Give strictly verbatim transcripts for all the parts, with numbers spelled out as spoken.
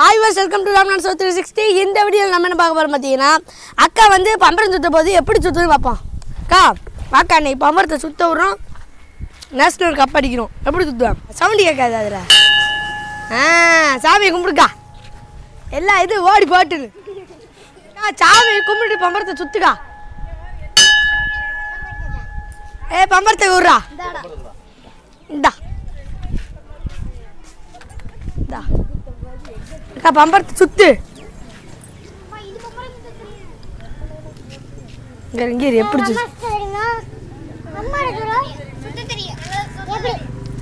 Hi guys, welcome to Ramnan Show three sixty. இந்த வீடியோல நம்ம என்ன பார்க்க போறோம் பாத்தீங்கன்னா அக்கா வந்து பம்பரம் சுத்த போது எப்படி சுத்துன்னு பாப்போம். அக்கா வாக்கா நீ பம்பரத்தை சுத்த விடுறோம். நேஷனல் கப் அடிக்கிறோம். எப்படி சுத்துவோம்? சவுண்ட் கேட்காது அதுல. ஆ சாமி கும்பிடுக்கா. எல்லா இது ஓடி போட்டுது. அக்கா சாமி கும்பிட்டு பம்பரத்தை சுத்துக்கா. ஏ பம்பரத்தை விடுறா. இந்தா. இந்தா. அக்கா பம்பரத்தை சுத்து. இங்க இங்க எப்படி சுத்து? அம்மா எடுறா. சுத்த தெரியும். எப்படி?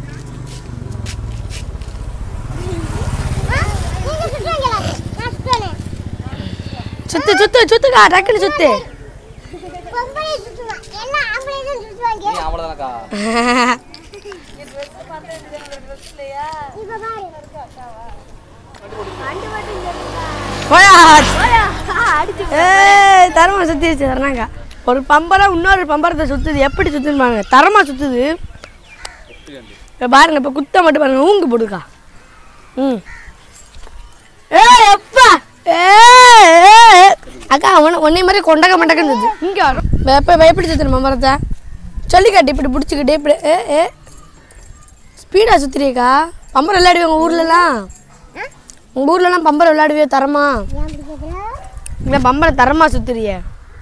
நீங்க சுத்துறீங்களா? நான் சுத்துறேன். சுத்து சுத்து சுத்துக்கா டக்குனு சுத்து. பம்பரை சுத்துவா. எல்லாம் ஆம்பளை தான் சுத்துவாங்க. நீ ஆம்பளை தானக்கா? இந்த ட்ரெஸ் பார்த்தா இந்த ட்ரெஸ் இல்லையா? இங்க பாரு. ஆண்டு மட்டும் தெரியுமா? போயா போயா அடிச்சு ஏய் தரமா சுத்திச்சு தரனாங்க. ஒரு பம்பரம் இன்னொரு பம்பரத்தை சுத்துது எப்படி சுத்துன்னு பாருங்க. தரமா சுத்துது. இப்ப பாருங்க இப்ப குத்த மட்டும் பாருங்க ஊங்கு போடுக்கா. ம் ஏய் அப்பா ஏய் அக்கா அவன ஒண்ணே மாதிரி கொண்டக மண்டக்கன்னு சுத்து. இங்க வர எப்ப எப்படி சுத்துற பம்பரத்தை சொல்லி காட்டி இப்படி பிடிச்சிக்கிட்டே இப்படி ஏ ஏ ஸ்பீடா சுத்துறியக்கா. பம்பரம் விளையாடுவீங்க உங்க ஊர்லலாம்? உங்கள் ஊர்லலாம் பம்பரம் விளையாடுவே தரமா? இல்லை பம்பரம் தரமா சுத்துறிய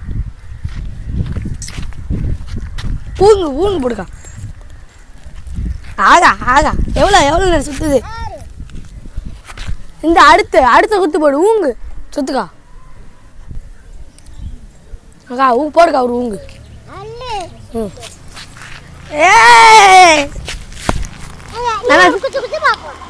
ஊங்கு ஊங்கு போடுக்கா. ஆகா ஆகா எவ்வளோ எவ்வளோ நேரம் சுற்றுது. இந்த அடுத்து அடுத்த குத்து போடு ஊங்கு சுத்துக்கா. அக்கா ஊ போடுக்கா ஒரு ஊங்கு. ம் ஏ